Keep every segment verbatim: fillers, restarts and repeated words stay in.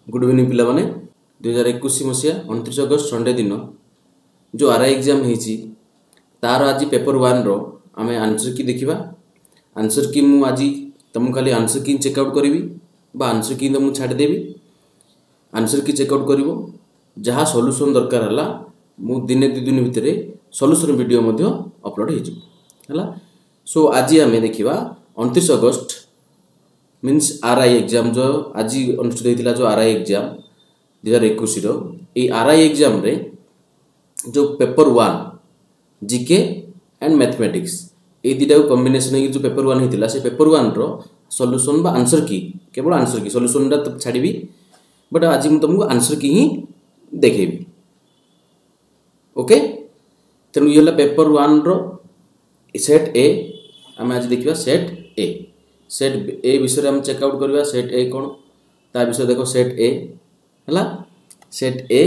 Good evening पिला माने दुई हजार एक मसीहा उनतीस अगस्त संडे दिन जो आर आई एग्जाम होती तार आज पेपर वन रो आमे आंसर की देखा आंसर की मु आज तुमको खाली आंसर की चेकआउट करी बा आंसर की तुमको छाड़देवी आंसर की चेकआउट कर जहाँ सॉल्यूशन दरकार है मु दिने दु दिन भितर सॉल्यूशन वीडियो मध्य अपलोड हो सो आज आम देखा उनतीस अगस्त मीन्स आर आई एग्जाम जो आज अनुष्ठित होता जो आर आई एग्जाम दुई हजार एक आर आई एग्जाम रे जो paper one GK and mathematics ये दुटा कॉम्बिनेशन जो पेपर वन होता से पेपर वन रो सॉल्यूशन बा आंसर की केवल आंसर की सॉल्यूशन तो छाड़ी बट आज मुझे तुमको आंसर की ही देखेबी ओके तेणु ये पेपर वन रो सेट ए आम आज देखा सेट ए सेट ए विषय हम चेकआउट करवा सेट ए कौन ता विषय देखो सेट ए है सेट ए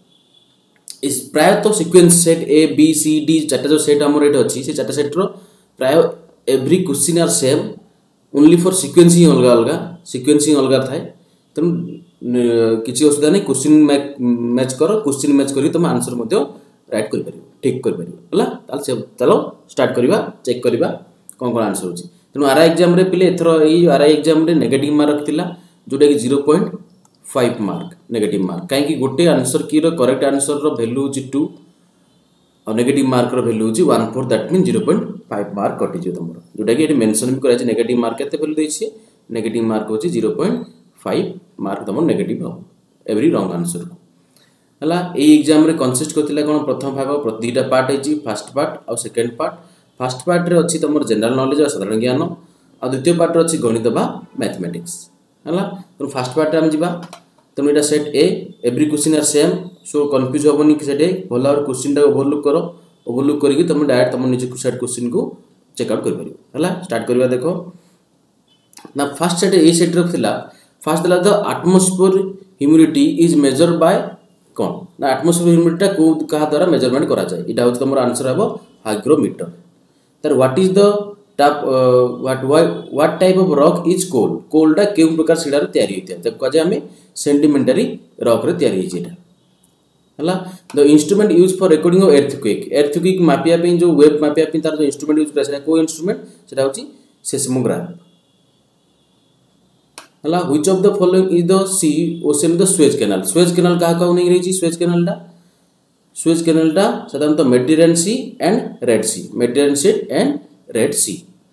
इस प्राय तो sequence set A B C D चार्टा जो सेट आम ये अच्छी से चार्टा सेट रो प्राय every question are same only for sequence ही अलग अलग सीक्वेंस ही अलग थाए तेणु किसी असुविधा नहीं क्वेश्चन मैच कर क्वेश्चन मैच कर तुम आंसर राइट कर ठीक कर चलो स्टार्ट करवा चेक करवा कौन कौन आंसर होची तेणु आर आई एग्जाम पिले एथर ये R I exam negative mark थिला जोटा कि zero point five mark negative mark कहीं गोटे आंसर की करेक्ट आंसर रो वैल्यू होची टू और नेगेटिव मार्क रो वैल्यू होची one four that mean zero point five mark कटि जो तुम जोटा कि ये मेंशन भी कराई नेगेटिव मार्क केते वैल्यू देछि नेगेटिव मार्क होची जीरो पॉइंट फाइव मार्क तुम नेगेटिव हो एवरी रॉन्ग आंसर को हला ए एग्जाम रे कंसिस्ट करथिला कोन प्रथम भाग दुईटा पार्ट है फर्स्ट पार्ट और सेकंड पार्ट फर्स्ट पार्ट रे अछि तुम जनरल नॉलेज और साधारण ज्ञान और द्वितीय पार्ट रे अछि गणित बा मैथमेटिक्स हला तो फर्स्ट पार्ट हम जिबा तुम एटा set A every question are same so confuse होबनी कि सेट ए भला और क्वेश्चन टा ओवरलुक करो ओवरलुक करके तुम डायरेक्ट तुम निजे सेट क्वेश्चन को चेकआउट कर परियो हला स्टार्ट करबा देखो ना फर्स्ट सेट ए सेट रखथिला फर्स्ट दिला the atmosphere humidity is measured by कौन ना एटमॉस्फेयर ह्यूमिडिटी को कहा द्वारा मेजरमेंट करा जाए इटा होत तुम आंसर हेबो हाइग्रोमीटर तर what is the type what what type of rock is coal कोलटा के प्रकार सिडा रे तयारी होते तब कजे हमें सेंटिमेंटरी रॉक रे तयारी होई जेटा हला the instrument use for recording of earthquake earthquake मापिया पे जो वेव मापिया पे तार जो इंस्ट्रूमेंट यूज करा सेटा को इंस्ट्रूमेंट सेटा होची सेस्मोग्राफ हला which of the following is the sea ocean the Suez canal Suez canal कहा कहा नहीं रही सुएज कैनाल दा सुएज कैनाल टा साधारणतः Mediterranean Sea and Red Sea Mediterranean Sea and Red Sea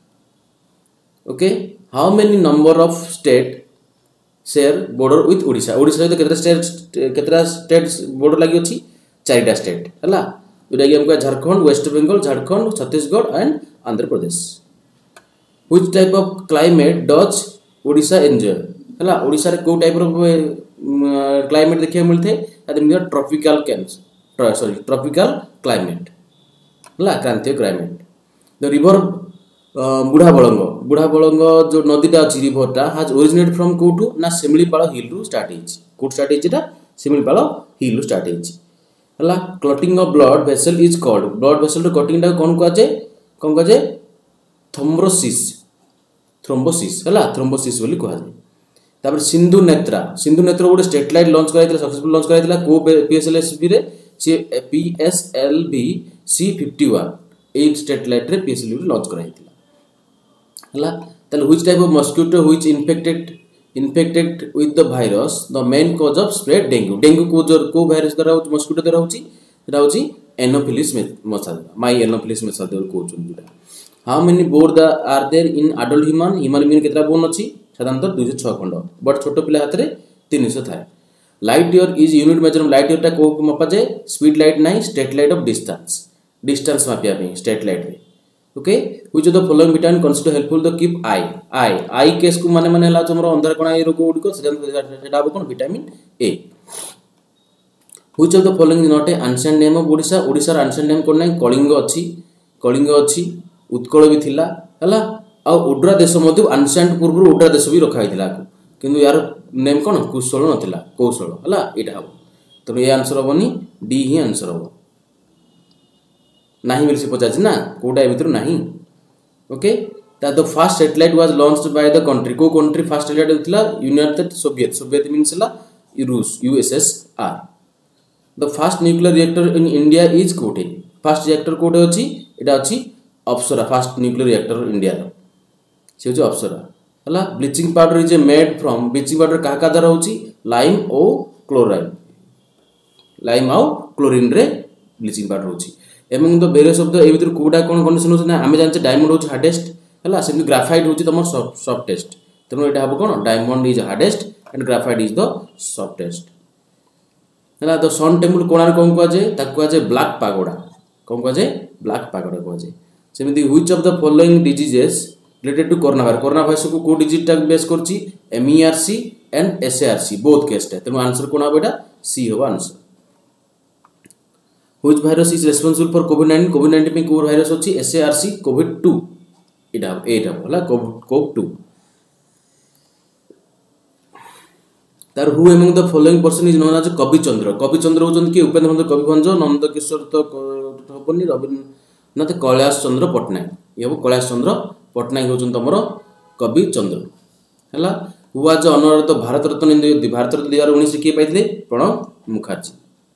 okay how many number of state share border with Odisha Odisha तो केतरा state केतरा स्टेट बॉर्डर लागि अछि चारटा स्टेट हला जोटा कि हमका Jharkhand West Bengal Jharkhand Chhattisgarh and Andhra Pradesh which type of climate does Odisha enjoy हला ओडिशा रे को टाइप ऑफ क्लाइमेट देखिया मिलथे तादे ट्रॉपिकल कैंस सॉरी ट्रॉपिकल क्लाइमेट हला क्रांतीय क्लाइमेट द रिवर बुढ़ा बलंग बुढ़ा बलंग जो नदीटा अच्छी रिवरटा हाज ओरिजिनेट फ्रॉम कोटू ना सिमलीपाल हिल रु स्टार्ट होइछि कोट स्टार्ट होइछि ता सिमलीपाल हिल रु स्टार्ट होइछि हला clotting of blood vessel is called blood vessel रो कटिंग टा कोन को आजे कोन को आजे थ्रोम्बोसिस थ्रोम्बोसिस हला थ्रोम्बोसिस बोली को आजे तापर सिंधु नेत्रा सिंधु नेत्रा गोटे स्टेट लाइट लॉन्च कराइतला सक्सेसफुल लॉन्च कराइतला को पीएसएलवी रे C PSLV C fifty one एट स्टेट लाइट रे पीएसएलवी लॉन्च कराइतला हला तले which type of mosquito which infected infected with the virus the main cause of spread dengue dengue को जो को वायरस द्वारा मस्किटो द्वारा होची सेटा होची एनोफिलिस मशा माई एनोफिलिस मशा द्वारा को जोटा how many bone the are there in adult human human being केतरा बोन अछि साधारणतः दो सौ छह खंड बट छोट पिला हाथ रे तीन सौ थाए light year is unit measure light year टा को मापा जाए स्पीड लाइट नाही straight light of distance distance मापिया पे स्ट्रेट लाइट रे okay which of the following vitamin consider helpful to keep eye eye eye केस को माने माने हला तुमरो अंधार कोणा रोग गुडी सेटा अब कोन vitamin A which of the following not a ancient name of Odisha Odisha रा एंशिएंट नेम कोन नाही कलिंग अछि कलिंग अछि उत्कल भी थिला हला आ ओड्रा देश मधु एंशिएंट पूर्व ओड्रा देश भी रखा हितला किंतु यार नेम कोन कुशल नथिला कौशल हला एटा हो तो ये आंसर होबनी डी ही आंसर हो नाही मिल से पचास ना कोटा भीतर नाही okay the first satellite was launched by the country को कंट्री फर्स्ट सैटेलाइट होतला यूनाइटेड सोवियत सोवियत मींस ला रूस USSR. The fast nuclear reactor in India is कोठे फास्ट रिएक्टर कोठे अछि एटा अछि Apsara fast nuclear reactor India रो से होछि अप्सरा हला। Bleaching powder is made from bleaching powder का का द्वारा होछि लाइम ओ क्लोराइन लाइम आउ क्लोरीन रे ब्लीचिंग पाउडर होछि। Among the various of the ए भीतर कोडा कोन कंडीशन होछि ना आमे जानचे डायमंड होछि हार्डेस्ट हला सेम ग्राफाइट होछि तमर सॉफ्टेस्ट तेनो एटा हबो कोन diamond is hardest and graphite is the softest हला। द सन टेम्पल कोणार्क कोन को जे ताको जे ब्लैक पैगोडा कोन को जे ब्लैक पैगोडा को जे सेमिति which of the following diseases related to corona virus corona virus को को डिजीज टा बेस करछि MERC and SARC both case टा तेनो आंसर कोन हबो एटा सी हबो answer. Which virus is responsible for COVID nineteen? COVID nineteen में कोर वायरस होची S A R C COVID two इटा एटा होला कोव टू तार हु among the following person is known as Kavi Chandra कवि चंद्र होचन कि उपेंद्र चंद्र कवि भंज नंद किशोर तो हबनी रविन्द्रनाथ कैलाश चंद्र पटनायक ये हबो कैलाश चंद्र पटनायक होचन तमरो कवि चंद्र हला। Who was honour the Bharat Ratna in Bharat Ratna दो हज़ार उन्नीस के पाइथिले Pranab Mukherjee.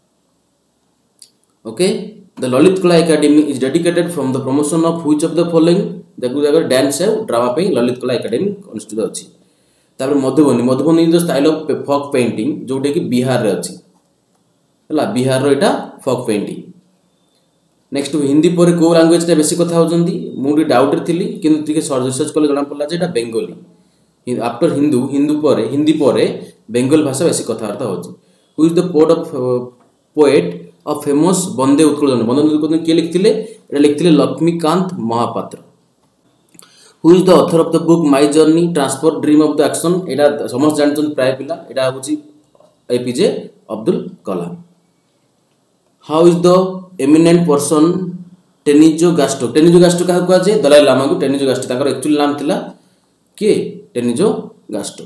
Okay, the Lalit Kala Academy is dedicated from the promotion of which of the following देखो जगह डांस है ड्रामा पे ललित कला एकेडमी अनुष्ठित अछि। तापर Madhubani Madhubani is the style of folk painting जोटे कि बिहार रे अछि हला बिहार रो एटा फोक पेंटिंग। नेक्स्ट हिंदी पर को लैंग्वेज ता बेसी कथा होजंदी मुडी डाउट थिली किंतु टिके रिसर्च कले जणा पड़ला जे एटा बेंगली आफ्टर हिंदू हिंदू पर हिंदी पर बेंगल भाषा बेसी कथावार्ता होछि। Who is the poet of poet of famous Vande Utkal Janani Vande Utkal के लिखथिले एटा लिखथिले Laxmikanta Mohapatra. Who is the author of the book my journey transport dream of the action एटा समस्त जानछन प्राय पिला एटा होछि APJ Abdul Kalam. How is the eminent person टेनिजो गास्टो टेनिजो गास्टो का कहआ जे दलाई लामा को टेनिजो गास्टो ताकर एक्चुअल नाम थिला के टेनिजो गास्टो।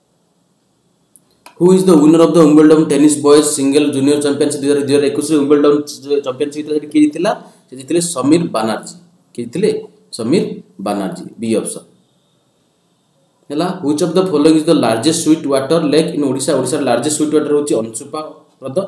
Who is the winner of the Wimbledon tennis boys single junior championship दो हज़ार इक्कीस रे विंबलडन चैंपियनशिप रे के जितिला से जितिले समीर बानर्जी के जितिले समीर बानर्जी बी ऑप्शन हला। Which of the following is the largest sweet water lake in Odisha Odisha largest sweet water होची अंशुपा ह्रद।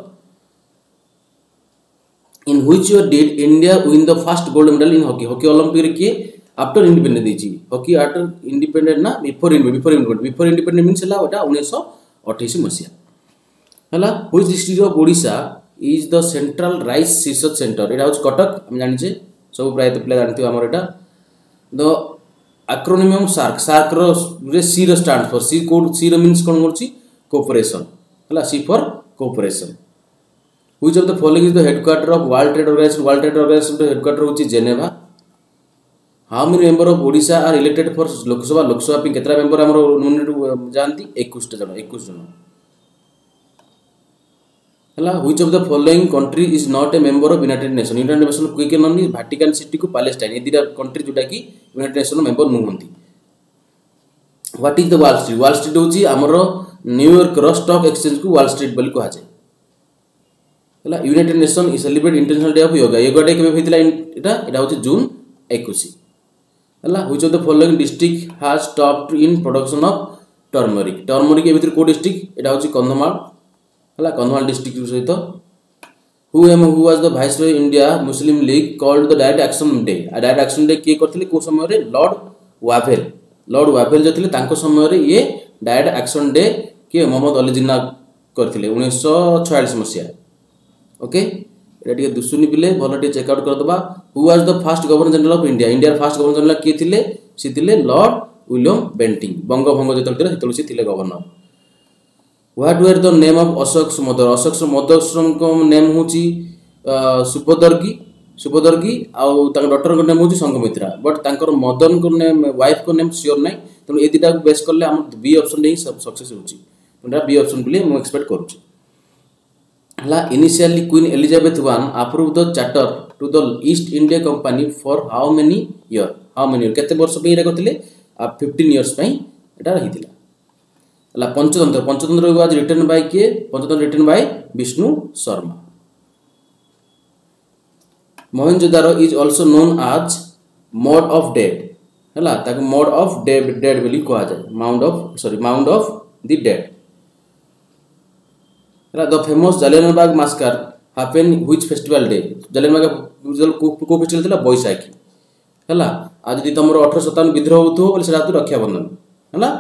In which year did India win the first gold medal in hockey hockey Olympic रे के आफ्टर इंडिपेंडेंस देची hockey after independent ना before before independent before independent means हला ओटा उन्नीस सौ अट्ठाईस मसीहा हला। व्हिच डिस्ट्रिक्ट ऑफ ओडिशा is the central rice research centre एटा होच कटक हम जानि जे सब प्राय तो प्ले जानथि हमर एटा द एक्रोनिम सार्क सार्क रो रे सी रो स्टैंड फॉर सी कोड सी रो मींस कोन करछि कोऑपरेशन हला C for cooperation. Which of the following is the headquarter of world trade organisation world trade organisation the headquarter होछि Geneva. How many member of Odisha are elected for Lok Sabha Lok Sabha पे केतरा member हमरो nominate जानती इक्कीस जन इक्कीस जन हला। Which of the following country is not a member of United Nation United Nation को के ननी वाटिकन सिटी को पैलेस्टाइन ए दिरा कंट्री जोटा कि यूनाइटेड नेशन मेंबर नुहंती। What is the Wall Street Wall Street होची हमरो न्यूयॉर्क रो स्टॉक एक्सचेंज को वॉल स्ट्रीट बोली कहा जाय हला। United Nation is celebrate international day of yoga yoga day केबे होइतिला एटा एटा होची जून इक्कीस हला। Which of the following district has top in production of turmeric turmeric ए भीतर को डिस्ट्रिक्ट एटा होची कंधमाल हला कंधमाल डिस्ट्रिक्ट सहित। Who um who was the viceroy India Muslim League called the Direct Action Day Direct Action Day के करथिले को समय रे लॉर्ड वावेल लॉर्ड वावेल जे थिले तांको समय रे ये डायरेक्ट एक्शन डे के मोहम्मद अली जिन्ना करथिले उन्नीस सौ छियालीस मसिया ओके एटा टिके दुसुनी पिले भलो टिके चेक आउट कर दबा। Who was the first Governor General of India India first Governor General के थिले सी थिले लॉर्ड विलियम बेंटिंग बंगभंग जेतल थिले सेतल सी थिले governor. What were the name of Ashok mother Ashok mother को नेम होची सुभदर्गी सुभदर्गी आउ तांकर डॉटर को नेम होची संघमित्रा बट तांकर मदन को नेम वाइफ को नेम श्योर नै तनो ए दिटा को बेस करले हम बी ऑप्शन नै सक्सेस होची तोरा बी ऑप्शन बिले मु एक्सपेक्ट करूची हला। Initially Queen Elizabeth one approve the charter to the East India Company for how many year how many year केते वर्ष पे एरा करथिले पंद्रह इयर्स पे एटा रहितिला हला। Panchatantra Panchatantra was written by के Panchatantra written by Vishnu Sharma. Mohenjodaro is also known as mound of dead हला ताको मोड ऑफ डेड डेड बोली कहा जाय mound of sorry mound of the dead the famous Jallianwala massacre happen which festival day Jallianwala को फेस्टिवल थिला बैसाखी हैला आ जदी तमरो अठारह सौ सत्तावन विद्रोह होतो बोले सेटा तो रक्षाबंधन हैला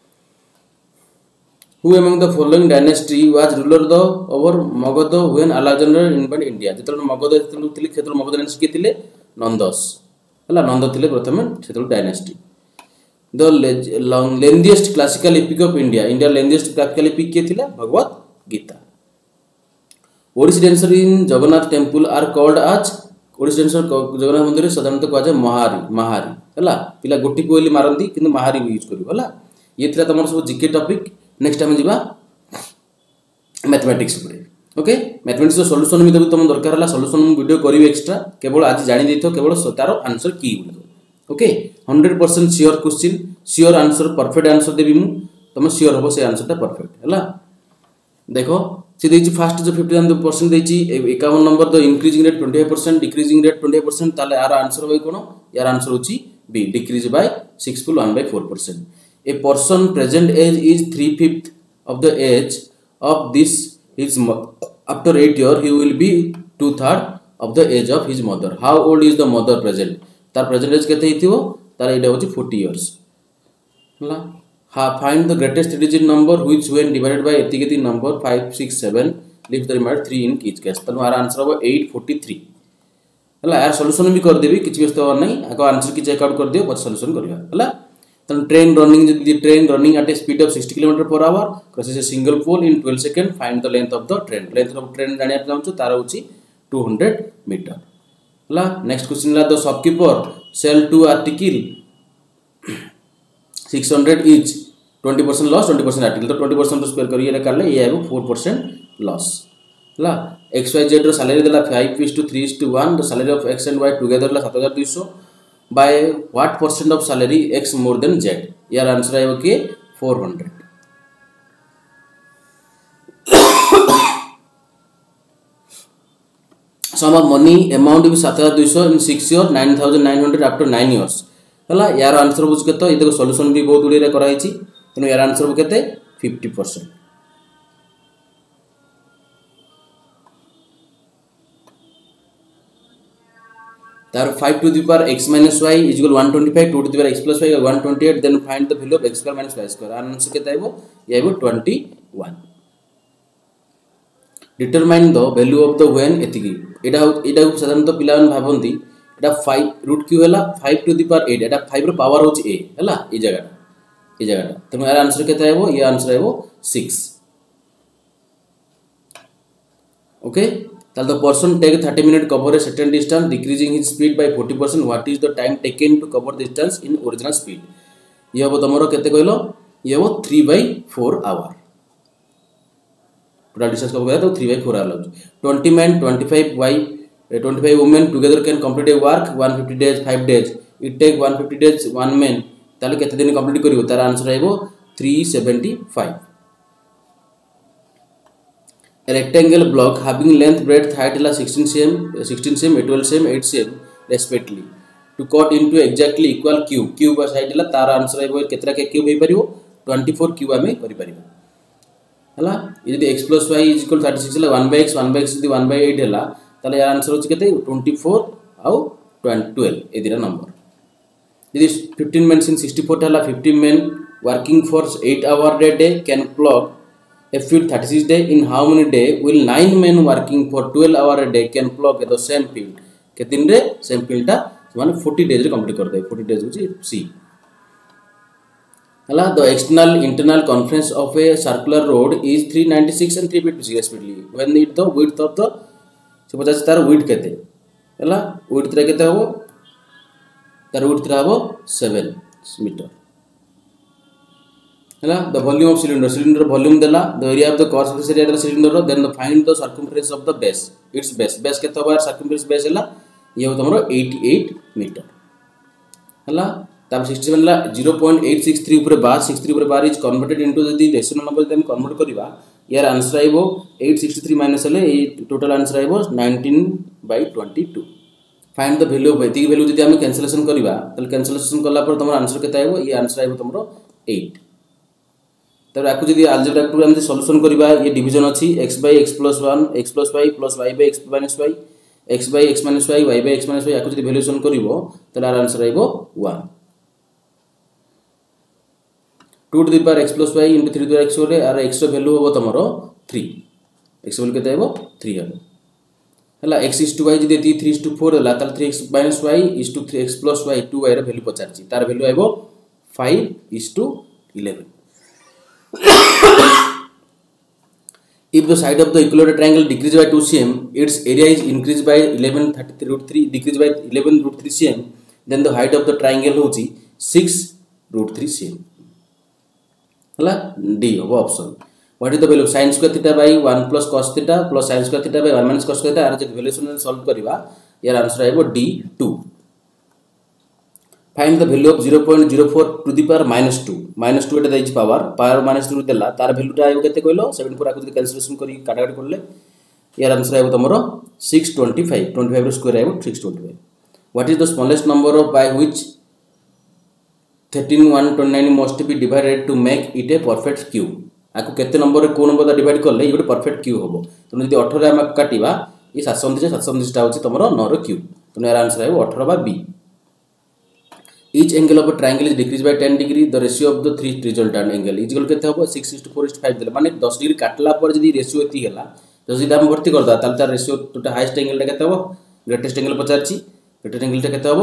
who among the following dynasty was ruler the over Magadh when Alexander invade India जतल मगध जतल थिले क्षेत्र मगध डायनेस्टी के थिले नंदस हैला नंद थिले प्रथम क्षेत्र dynasty the lengthiest classical epic of India India lengthiest classical epic के थिला Bhagavad Gita Odissi dancer in Jagannath temple are called as Odissi dancer Jagannath मंदिर रे साधारणतः कहा जाय महारी महारी हैला पिला गोटी कोली मारंती किंतु महारी यूज करियो हैला ये थिला तमर सब जीके टॉपिक नेक्स्ट टाइम जीवा मैथमेटिक्स ऊपर ओके मैथमेटिक्स सॉल्यूशन भी तुम दरकार हला सॉल्यूशन वीडियो करिवे एक्स्ट्रा केवल आज जानि देथो केवल तारो आंसर की okay hundred percent sure question sure answer perfect answer देबी मु तुम श्योर हो से आंसर ता परफेक्ट हैला देखो से देछि फास्ट जो फिफ्टी परसेंट देछि इक्यावन number the increasing rate twenty five percent decreasing rate twenty five percent ताले यार आंसर होय कोन यार आंसर होछि B decrease by six full one by four percent a person present age is three fifth of the age of this his after eight year he will be two third of the age of his mother how old is the mother present tar present age kete hithibo tar ida hochi forty years hla ha find the greatest digit number which when divided by etiketi number five six seven leaves the remainder three in each case तनु आर answer हो eight forty-three हला यार solution भी कर देबी किछि व्यस्त नहीं आको आंसर की चेक आउट कर दियो पर सॉल्यूशन करबा हला then train running the train running at a speed of sixty kilometers per hour crosses a single pole in twelve seconds find the length of the train length of train जानिया चाहू तार होची two hundred meter हला next question ला the shopkeeper sell two article six hundred each twenty percent loss twenty percent article तो twenty percent square करिए रे करले ये आबो four percent लॉस हला xyz रो सैलरी देला five is to three is to one the salary of x and y together ला seven thousand two hundred by what percent of salary x more than z यार answer आयो के four hundred sum of money amount is seven thousand two hundred in six years nine thousand nine hundred after nine years हला यार answer बुझ के तो ये देखो सॉल्यूशन भी बहुत उड़ी रे कराई छी तनो यार आंसर केते fifty percent तार five to the power x minus y is equal one twenty-five two to the power x plus y one twenty-eight then find the value of x square minus y square answer केते आइबो ये आइबो twenty-one determine the value of the when एतिकी एडा एडा साधारणतः पिलावन भाबंती एडा five root q हला five to the power eight एडा five रो पावर होची a हला ई जगह ई जगह तनो यार आंसर केते आइबो ये आंसर आइबो six okay Then the person take thirty minute cover a certain distance decreasing his speed by forty percent what is the time taken to cover the distance in original speed ये हबो तमरो केते कहलो ये हबो three by four hour पूरा distance cover करा तो three by four hour लग twenty men twenty-five by twenty-five women together can complete a work one hundred fifty days five days it take one hundred fifty days one man ताले केते दिन complete करिवो तार answer आइबो three seventy-five A rectangle block having length breadth height la sixteen centimeters sixteen centimeters twelve centimeters eight centimeters respectively to cut into exactly equal cube cube side la तार answer आइबो केतरा के cube हे परिवो twenty-four cube आमे करि परिबो हला यदि x plus y is equal thirty-six La one by x one by x यदि one by eight हला ताले यार आंसर होची केते twenty-four आउ twelve ए दिरा नंबर यदि fifteen men in sixty-four हला fifteen men working for eight hour a day can plug a field thirty-six day in how many day will nine men working for twelve hour a day can plug the same field के दिन रे same field ता माने forty days रे complete कर दे forty days होची c हला the external internal conference of a circular road is three ninety-six and three fifty respectively when it the width of the से पचास तार width केते हला width रे केते हो तार width रे हो seven meter हला the volume of cylinder cylinder volume देला the area of the core surface area देला cylinder then the find the circumference of the base its base base केते बार circumference base हला ये हो तमरो eighty-eight meter हला तब sixty-seven ला zero point eight six three ऊपर बार sixty-three ऊपर बार is converted into the decimal number then convert करिवा यार answer आइबो eight sixty-three minus हले ए टोटल आंसर आइबो nineteen by twenty-two find the value of एतिक वैल्यू जदि हम कैंसलेशन करिवा तल कैंसलेशन करला पर तमरो आंसर केते आइबो ये आंसर आइबो तमरो eight तर आपको जदी अलजेब्रा टू हम सॉल्यूशन करबा ये डिवीजन अछि x by x plus one x plus y plus y by x minus y x by x minus y y by x minus y आपको जदी वैल्यूएशन करिवो त आर आंसर आइबो one two to the power x plus y into three to the x रे आर x रो value होबो तमरो थ्री x वैल्यू केते आइबो थ्री हबो हला x is to y जदी थ्री is to फोर हला त three x minus y is to three x plus y two y रो वैल्यू पचारची तार वैल्यू आइबो five is to eleven If the side of the equilateral triangle decreases by two centimeters, its area is increased by eleven thirty-three root three, decreased by eleven root three centimeters, then the height of the triangle होची six root three centimeters. हला D होगा option. What is the value of sin square theta by one plus cos theta plus sin square theta by one minus cos theta? आर जब valuation solve करिवा यार answer आइबो D two. Find the value of zero point zero four to the power minus two. Minus two एटा दैछि power power minus two देला तार value टा आइबो केते कहलो सेवन फोर आकु कैंसिलेशन करी काटा काटी करले यार आंसर आइबो तमरो six twenty five twenty five रो स्क्वायर आइबो six twenty five. What is the smallest number of by which thirteen one twenty-nine must be divided to make it a perfect cube? आकु केते नंबर रे को number दा divide करले ये गोटे परफेक्ट क्यूब होबो. तने जदी अठारह रे हम काटिबा ये सात सौ उनतीस सात सौ उनतीस टा होची तमरो नौ रो क्यूब. तने यार आंसर आइबो अठारह by B. Each angle of a triangle is decreased by ten degree. The ratio of the three resultant angle is equal केते होबो six is to four is to five देला माने दस डिग्री काटला पर जदी रेशियो एती हैला तो जदी हम भर्ती करदा ताल तार रेशियो टोटल हाईएस्ट एंगल टा केते होबो ग्रेटेस्ट एंगल पचारची ग्रेटेस्ट एंगल टा केते होबो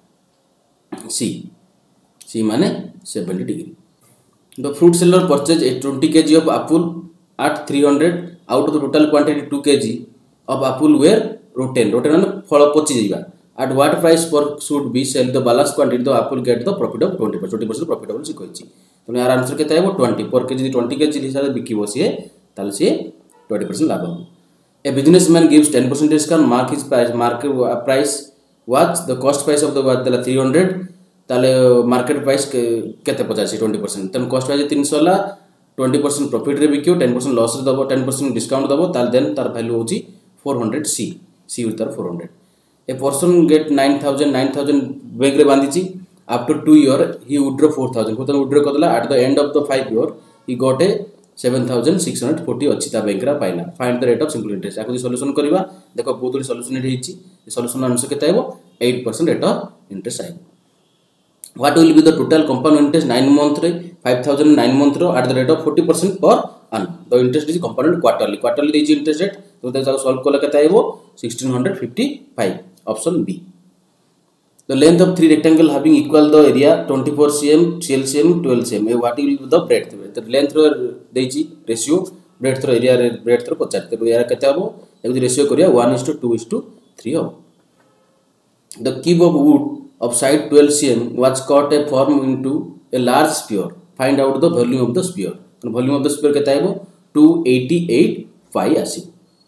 C C माने seventy degree. The fruit seller purchased a twenty kilograms of apple at three hundred. Out of the total quantity two kilograms of apple were rotten. Rotten माने फल पची जाइबा. At what price per should be sell the balance quantity the apple get the profit of twenty percent twenty percent profitable से कहछि. तो यार answer केते आइबो twenty पर के जदी ट्वेंटी केजी हिसाब से बिकिबो से ताल से ट्वेंटी परसेंट लाभ हो. A businessman gives ten percent discount. Mark his price. Market price was the cost price of the was देला three hundred. ताले मार्केट प्राइस केते पचासी ट्वेंटी परसेंट. तन कॉस्ट प्राइस तीन सौ ला ट्वेंटी परसेंट प्रॉफिट रे बिकियो टेन परसेंट लॉस रे दबो टेन परसेंट डिस्काउंट दबो ताल देन तार वैल्यू होची four hundred C C with तार four hundred. A person get nine thousand nine thousand bank रे बांधीची after two year he withdraw four thousand four thousand withdraw करला at the end of the five year he got a seven thousand six hundred forty अछि ता bank रा पाइला. Find the rate of simple interest. आकु solution करबा देखो बहुत बड़ी सॉल्यूशन रे हिची सॉल्यूशन आंसर केते आइबो eight percent rate of interest आइबो. What will be the total compound interest nine month रे five thousand nine month row at the rate of forty percent per annum. The interest is compounded quarterly quarterly देछि interest rate तो देखो solve करला केते आइबो sixteen fifty-five. Option B. The length of three rectangle having equal the area twenty-four centimeters, twelve centimeters, twelve centimeters. What will be the breadth? The length ro देछि ratio breadth ro area breadth ro पचास. तो यार केते हबो एक ratio करिया one is to two is to three हो. The cube of wood of side twelve centimeters was cut a form into a large sphere. Find out the volume of the sphere. तो volume of the sphere केते हबो two eighty-eight five आसी.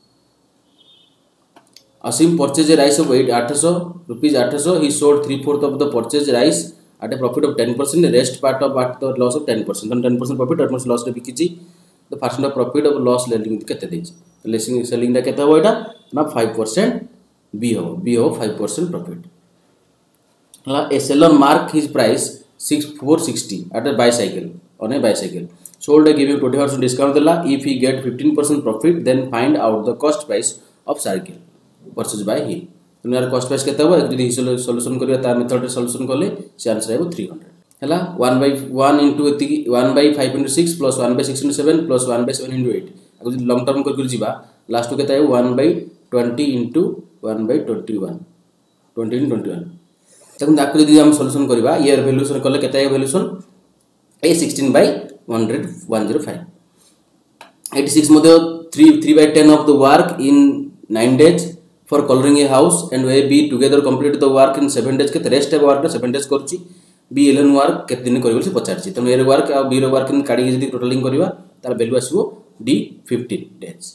Asim purchased a rice of eight eight hundred rupees eight hundred. He sold three fourth of the purchased rice at a profit of ten percent. The rest part of at the loss of ten percent. Then ten percent profit, ten percent loss. The bikichi the percent of profit of loss lending केते देछि. Selling selling दा केते हो एटा ना five percent B हो B हो five percent profit. La a seller mark his price six four sixty at a bicycle on a bicycle. Sold a giving twenty percent discount देला. If he get fifteen percent profit, then find out the cost price of cycle. Purchase by he. तो यार cost price केते हो जदी solution करिया ता method रे solution करले से आंसर आइबो three hundred. हला one by one into एति one by five into six plus one by six into seven plus one by seven into eight. अगु जदी लॉन्ग टर्म कर कर जीवा लास्ट को केते आइबो one by twenty into one by twenty-one twenty into twenty-one. तखन ताकु जदी हम सॉल्यूशन करिवा ये वैल्यूशन करले केते आइबो valuation a sixteen by one hundred one oh five. eighty-six मध्ये three three by ten of the work in nine days for coloring a house and A B together complete the work in seven days. के rest work टा seven days करछि. B eleven work केते दिन करिवल से पचारछि. तने ए work आ B रो वर्क इन काडी जदी टोटलिंग करिवा तार वैल्यू आसीबो D fifteen days.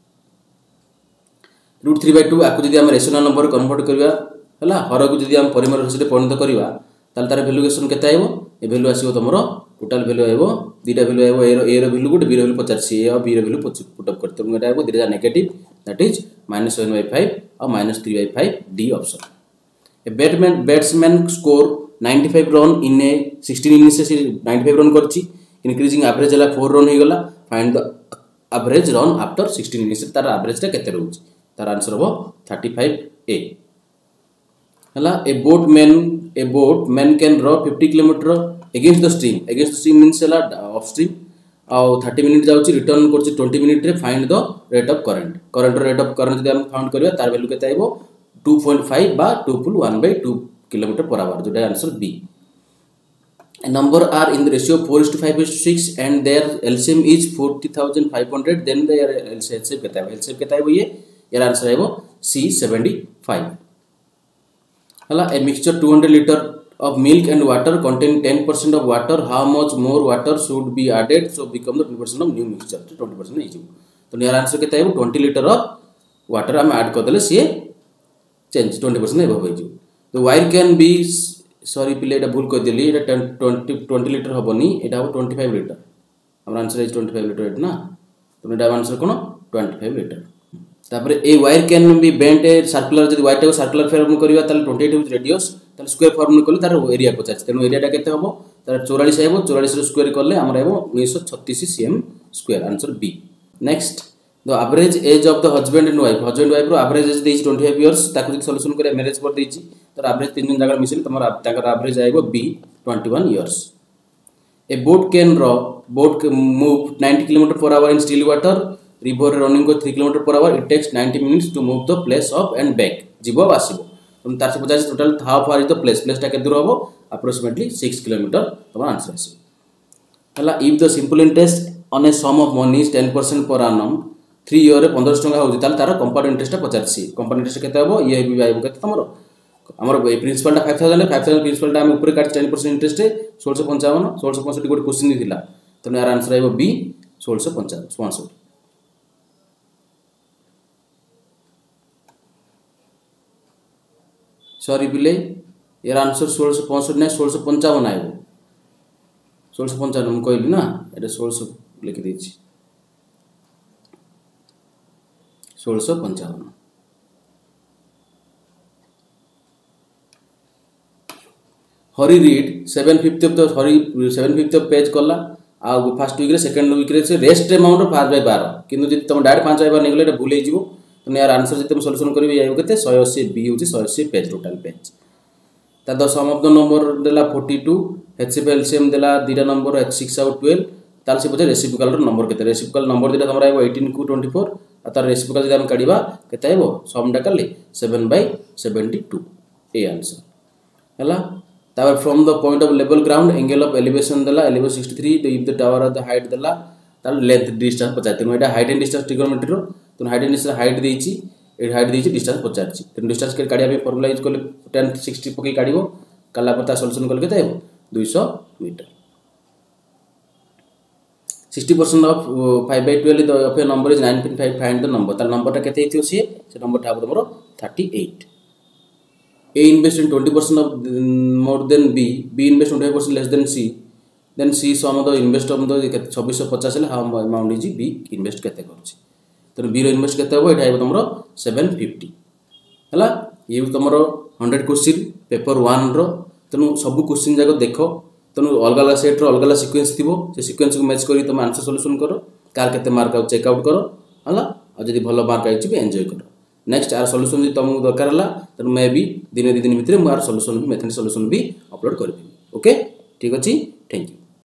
root three by two आकु जदी हम रेशनल नंबर कन्वर्ट करिवा हला हर को जदी हम परिमाण राशि रे परिणत करिवा ताल तार वैल्यूएशन केते आइबो ए वैल्यू आसीबो तमरो टोटल वैल्यू आइबो दीटा वैल्यू आइबो ए रो ए रो वैल्यू गुड B रो वैल्यू पचासी ए और B रो वैल्यू पुट अप करते एटा आइबो दीटा negative that is minus seven by five or minus three by five. D option. A batsman batsman score ninety-five run in a sixteen innings ninety-five run करछि. Increasing average है four run हो गला find the average run after sixteen innings तार average केते रहउची तार answer हो thirty five ए हला a boat man a boat man can row fifty kilometre against the stream against the stream means हला ऑफ स्ट्रीम आउ थर्टी मिनिट जाउची रिटर्न करची ट्वेंटी मिनिट रे find the rate of current current rate of current जदि हम found करबा तार वैल्यू केते आइबो टू पॉइंट फाइव बा two full one by two kilometre per hour जोटा answer B number are in the ratio four is to five is to six and their L C M is forty thousand five hundred then their L C M कितना है L C M कितना है वो ये यार answer है वो C seventy-five हला a mixture two hundred liter of milk and water contain ten percent of water how much more water should be added so become the twenty percent of new mixture twenty percent है तो यार answer कितना है वो twenty liter of water हम add कर देले सी change twenty percent है वो भाई तो wire can be सॉरी पिले एटा भूल कर देली एटा ट्वेंटी ट्वेंटी लिटर हबनी एटा हो ट्वेंटी फाइव लिटर हमर answer is twenty five litre eight ना तो एटा आंसर कोन ट्वेंटी फाइव लिटर तापर a wire can be bent a circular जदी वायर टा सर्कुलर फॉर्म करिवा ताले ट्वेंटी एट रेडियस ताले स्क्वायर फॉर्म करले तार एरिया पचास तेनो एरिया टा केते हबो तार चौवालीस आइबो चौवालीस रो स्क्वायर करले हमर आइबो नौ सौ छत्तीस cm square answer B next the average age of the husband and wife husband wife रो एवरेज एज देछि ट्वेंटी फाइव इयर्स ताकु जदी सॉल्यूशन करे मैरिज पर देछि तो एवरेज तीन जन जगह मिसिल तमर ताकर एवरेज आइबो B twenty one years a boat can row boat move ninety kilometre per hour in still water river running को three kilometre per hour it takes ninety minutes to move the place up and back जीवो आसीबो तुम तार से पचास total half hour is the place place टा के दूर होबो अप्रोक्सीमेटली सिक्स किलोमीटर तमर आंसर आसी हला if the simple interest on a some of money is ten percent per annum three year रे पंद्रह टका होउची ताल तार कंपाउंड इंटरेस्ट पचासी कंपाउंड इंटरेस्ट केते होबो ये भी आइबो केते तमरो हमर प्रिंसिपल टा five thousand five thousand principal टा हम ऊपर काट टेन परसेंट इंटरेस्ट सोलह सौ पचपन सोलह सौ पैंसठ गोटे क्वेश्चन दिला तो यार आंसर आइबो बी सोलह सौ पचपन सॉरी पिले यार आंसर सोलह सौ पैंसठ नै सोलह सौ पचपन आइबो सोलह सौ पचपन हम कहली ना एटा सोलह सौ लिख देछि सोलह सौ पचपन Hari read seven fifty of the Hari seven fifty of page कला आ फर्स्ट वीक रे सेकंड वीक रे से रेस्ट अमाउंट पाँच बाय बारह किंतु जब तुम डायरेक्ट पाँच बाय बारह निकले भूल हो तो यार आंसर जब तुम सॉल्यूशन करिवे आइबो केते एक सौ अस्सी बी होची एक सौ अस्सी पेज टोटल पेज ता the sum of the number देला बयालीस एचसीएफ एलसीएम देला दीटा number H six out twelve ताल से पछे रेसिप्रोकल रो नंबर केते रेसिप्रोकल नंबर दीटा हमरा आइबो अठारह को चौबीस आ तार रेसिप्रोकल जदि हम काढिबा केते आइबो सम डा करले सेवन बाय सेवेंटी टू ए आंसर हला तापर from the point of level ground angle of elevation देला एलिवेशन सिक्सटी थ्री तो if the tower of the height देला तार लेंथ डिस्टेंस पचास तेनो एटा हाइट एंड डिस्टेंस ट्रिगोनोमेट्री रो तो हाइट एंड डिस्टेंस हाइट देछि ए हाइट देछि डिस्टेंस पचास तेनो डिस्टेंस के काढिया पे फार्मूला यूज करले टेन सिक्सटी पके काढिबो काला पता सॉल्यूशन करले केते आइबो दो सौ metre sixty percent of five by twelve of a number is nine point five find the number तार नंबर टा केते हिथियो से से नंबर टा हमरो thirty eight A invest in twenty percent of more than B, B invest twenty-five percent less than C, then C sum of the invest of the छब्बीस सौ पचास ले how amount is B invest केते करछि तो B रो invest केते हो एटा आइबो तमरो सेवन फिफ्टी हला ये तमरो हंड्रेड क्वेश्चन पेपर वन रो तनु सब क्वेश्चन जाको देखो तनु अलग अलग सेट रो अलग अलग सीक्वेंस थिबो से सीक्वेंस को मैच करी तुम आंसर सॉल्यूशन करो कार केते मार्क आउ चेक आउट करो हला आ जदी भलो मार्क आइछि भी एन्जॉय करो नेक्स्ट आर सॉल्यूशन जी तुमको दरकार हला तो मैं भी दिन दिन भितर मार सॉल्यूशन भी मेथड सॉल्यूशन भी अपलोड कर ओके ठीक अछि।